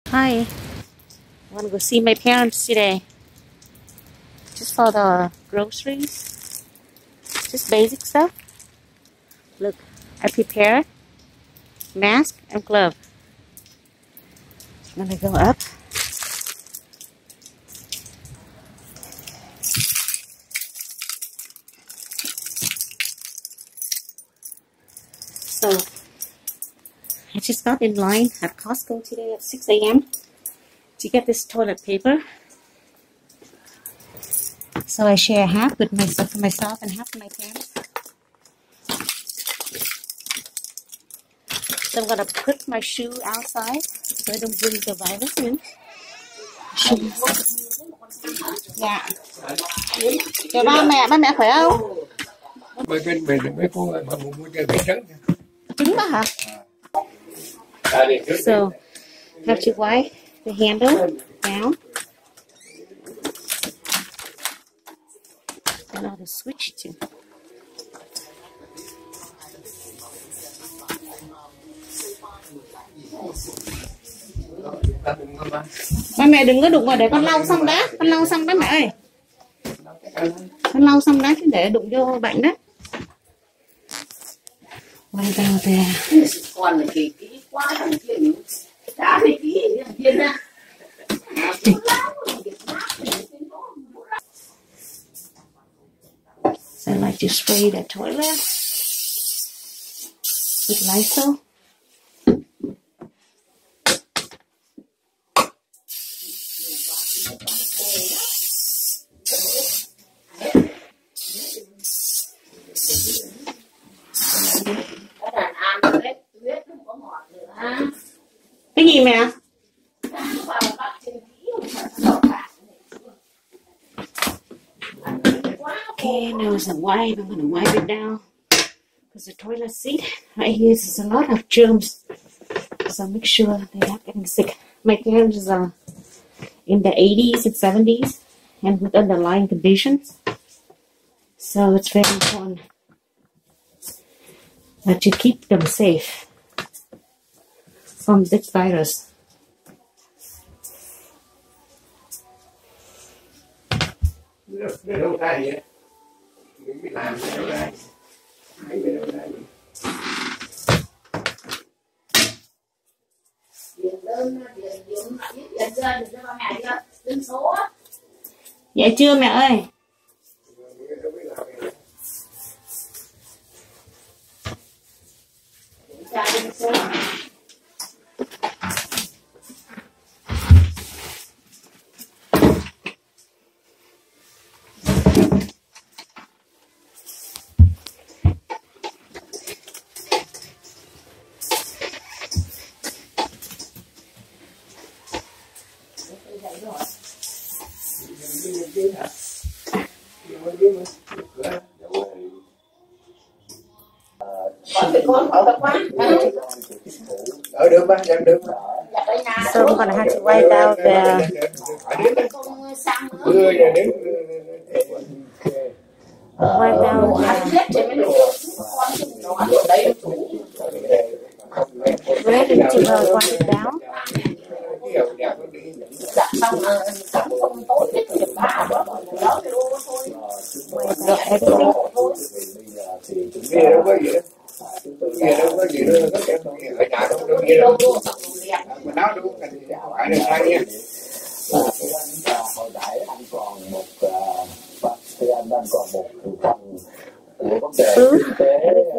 Hi, I want to go see my parents today. Just for the groceries. Just basic stuff. Look, I prepared mask and glove. I'm gonna go up. So, I just got in line at Costco today at 6 a.m. to get this toilet paper. So I share half with myself and half with my parents. So I'm gonna put my shoe outside so I don't bring the virus in. Dạ. Chào ba mẹ khỏe không? Mấy cô mà mua chơi cái trứng. Trứng đó hả? So have to wipe the handle down. And I'll just switch to. Ba mẹ đừng có đụng vào, để con lau xong đã. Con lau xong đó mẹ ơi. Con lau xong đã chứ để đụng vô bệnh đó. Quay vào về. Con là kỳ kỹ quá thằng kia nhỉ. Đã thì kỹ thằng kia ra. So I like to spray the toilet with Lysol. Cái gì mẹ? Okay, now it's a wipe. I'm gonna wipe it down because the toilet seat right here is a lot of germs. So make sure they're not getting sick. My parents are in the 80s and 70s and with underlying conditions. So it's very important that you keep them safe from this virus. Để đâu ra vậy? Mình biết làm để đâu ra? Hãy để đâu ra vậy? Dạ chưa mẹ ơi. Được ba, được. So I'm gonna have to wipe out the. Wipe down bread until wipe it down. Nghe đâu có gì nữa, ở nhà đâu có gì đâu. Mình nói đúng, phải được sai nha. Hồi nãy anh còn một anh đang còn một phần của vấn đề kinh tế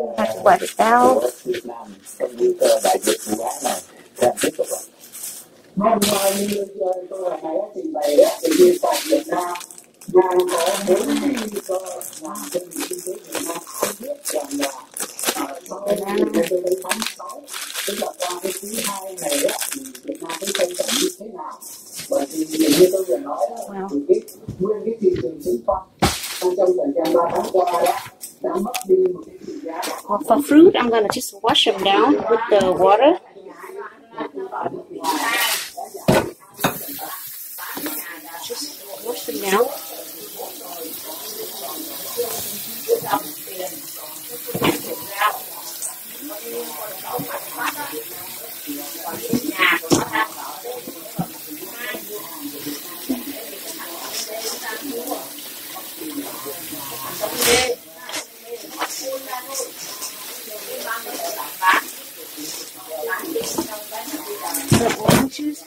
Việt Nam trong nguy cơ đại dịch vụ án này. Anh tiếp tục ạ. Hôm nay như tôi là hãy trình bày thì như tại Việt Nam đang có 4 nguy cơ làm cho nền kinh tế Việt Nam không biết rằng là sau đến tháng 6, tức là qua cái quý 2 này thì Việt Nam sẽ tăng trưởng như thế nào? Bởi vì như tôi vừa nói thì nguyên cái thị trường chứng khoán trong thời gian 3 tháng qua đã mất đi một cái thị giá. For fruit, I'm gonna just wash them down with the water. Just wash them down. shoes.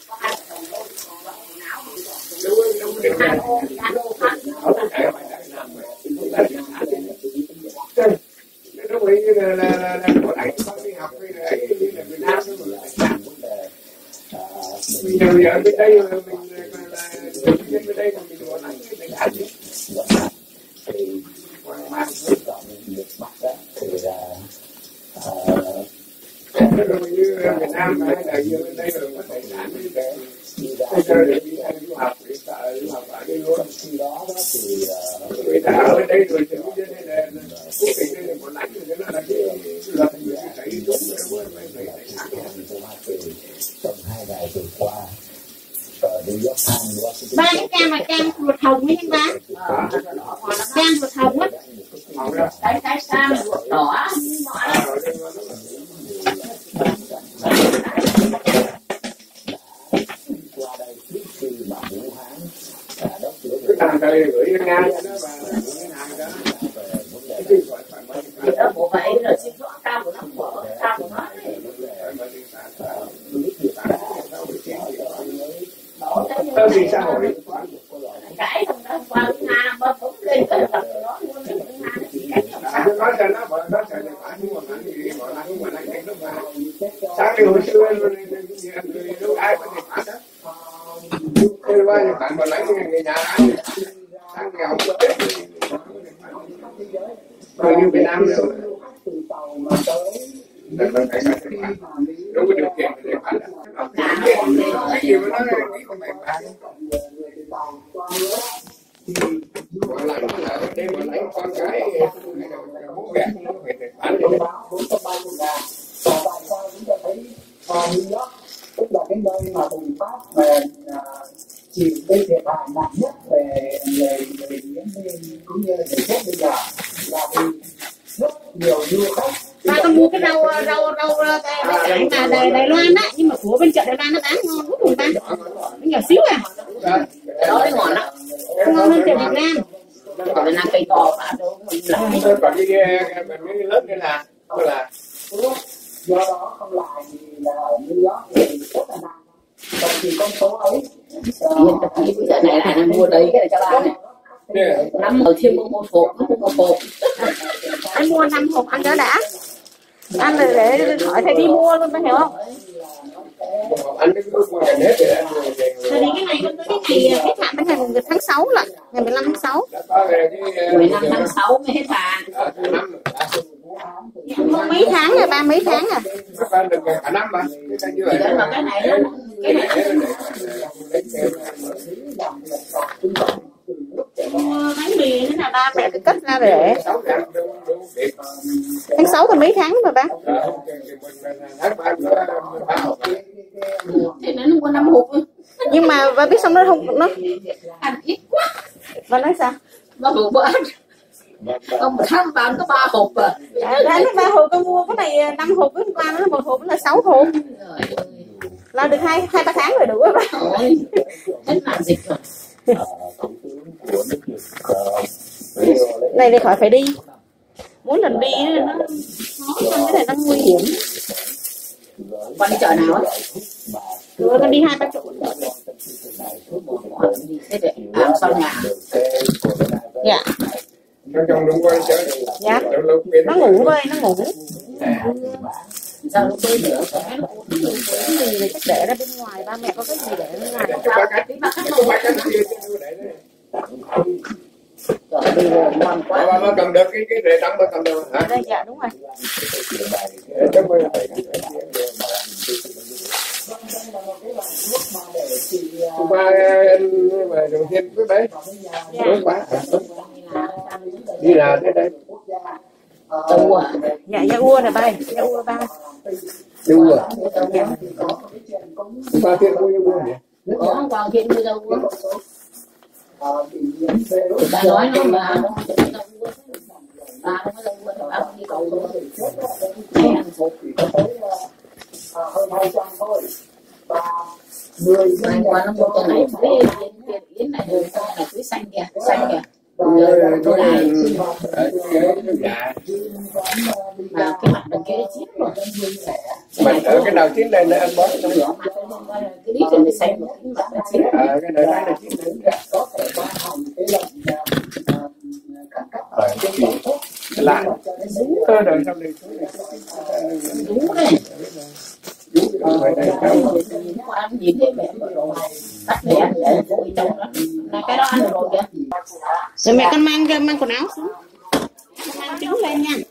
Lúc ấy là của anh con đi học với là ấy như là Việt Nam đó mà. Bây giờ bên đây mình là nhân bên đây là mình của anh cái này ăn chứ. Thì mang cái chọn được mặt đó thì là rồi như Việt Nam hay là như bên đây rồi có tài sản để đi ra bây giờ để đi ăn du học để sợ du học ở đây luôn. khi đó thì Người ta ở đây rồi thì bây giờ đây là quốc tịch đây là một lãnh rồi nó là cái luật gì phải đúng rồi phải tài sản. trong 2 ngày vừa qua ở New York Times Washington Ba cái cam mà cam ruột hồng ấy anh ba. Cam ruột hồng á. Cái sam ruột đỏ qua đây trước khi mà Vũ Hán đốt lửa Cái thằng đây gửi cho Nga cho nó và gửi cái hàng đó. thì ở bộ vậy là xin rõ cao của nó của cao của nó Tao vì xã hội cái trong đó qua cái Nga mà cũng lên cái tập nó luôn cái Nga nó chỉ cái nó nói cho nó bảo nó sẽ phải nhưng mà nó gì mà nó cái nó mà sáng đi hồi xưa lúc ai có thể phạt đó thế qua thì bạn mà lấy người nhà ăn sáng nghèo có tết rồi như Việt Nam nữa là phải phạt đúng có điều kiện để phạt cái gì mà nó nghĩ không phải phạt gọi là đây mà lấy con cái bố mẹ nó phải phạt và tại sao chúng ta thấy New York tức là cái nơi mà bùng phát về chịu cái thiệt hại nặng nhất về diễn biến cũng như là về thuốc bây giờ là vì rất nhiều du khách. Ba con mua cái rau cải mà Đài Loan á, nhưng mà của bên chợ Đài Loan nó bán ngon lắm luôn ba. Nó nhỏ xíu à. đó đấy ngon lắm Ngon hơn chợ Việt Nam. còn là cây to mà đâu mình làm còn cái lớn cái là Do đó không lại thì là ở New York thì rất là nặng. Còn thì con số ấy bây giờ này là mua đấy cái này cho ba này năm ở thêm một hộp Anh mua 5 hộp ăn cho đã. Ăn rồi để khỏi phải đi mua luôn, phải hiểu không? anh cái hết rồi anh Rồi thì cái này nó tới cái ngày hết hạn tới ngày 1 tháng 6 là ngày 15 tháng 6. đã có cái 15 tháng 6 mới hết hạn Không mấy tháng rồi, ba mấy tháng à. nó phải được cả năm mà cái như vậy mà cái này nó Mua bánh mì thế nào ba mẹ cứ cất ra để tháng 6 còn mấy tháng mà ba. thì nó mua 5 hộp Nhưng mà ba biết xong nó không nó ăn ít quá và nói sao? nó đủ bữa ăn ông tham bán có 3 hộp à Đã 3 hộp con mua cái này 5 hộp hôm qua nó 1 hộp là 6 hộp. Là được 2-3 tháng rồi đủ rồi ba. Ôi, hết nạn dịch rồi. Này thì khỏi phải đi. Mỗi lần đi nó khó khăn, cái này nó nguy hiểm. Con đi chợ nào á? Rồi con đi 2-3 chỗ. Thế để ăn sau nhà. Dạ. trong đúng coi chơi Dạ. Nó ngủ thôi, nó ngủ. Sao lúc bơi nữa? Cái gì này chắc để ra bên ngoài, ba mẹ có cái gì để bên ngoài. Rồi bây giờ ngon quá. Ba cầm được cái rễ trắng ba cầm được hả? Đây dạ đúng rồi. Ba về đầu tiên cái đấy đúng quá đi là thế đây Tàu à? Dạ da ua này ba, da ua ba. đúng rồi ba thiên mua nhỉ? Có Hoàng Thiện mua dâu uống. Ta nói nó là nó không có dâu uống. Ba không có dâu uống, ba không đi cầu uống. Này ăn sốt. Hơn 200 thôi. Và 10 Ngày qua nó mua cái này, cái yến này đường con này cứ xanh kìa, xanh kìa. Tôi mà cái mặt đằng kia chín rồi. mình ở cái nào chín này nó ăn bó trong Rửa mặt giờ thì xem một kính mặt là chết. Cái đời này là chiến lược có thể ban hành cái lệnh khẩn cấp cái gì lại cơ đời sau này Đúng đấy. vậy này Nó ăn gì thế mẹ tắt đèn để vui trong đó. Này cái đó ăn được rồi kìa. Rồi mẹ con mang quần áo xuống. Con mang trứng lên nha.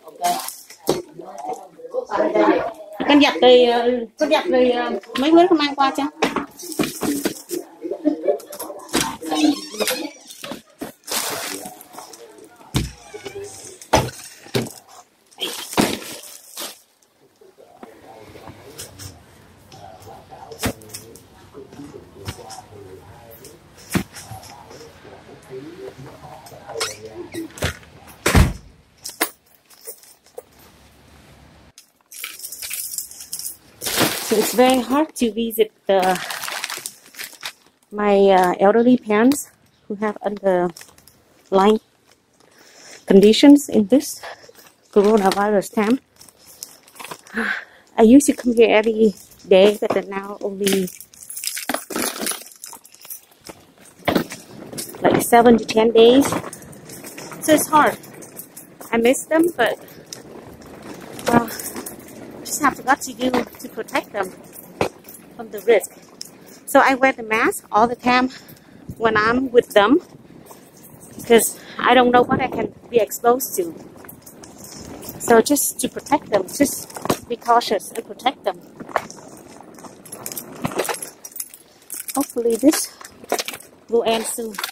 Con giặt rồi mấy bữa con mang qua cho. So it's very hard to visit my elderly parents who have underlying conditions in this coronavirus time. I used to come here every day, but now only like 7 to 10 days. So it's hard. I miss them, but just have got to do to protect them from the risk. So I wear the mask all the time when I'm with them because I don't know what I can be exposed to. So just to protect them, just be cautious and protect them. Hopefully this will end soon.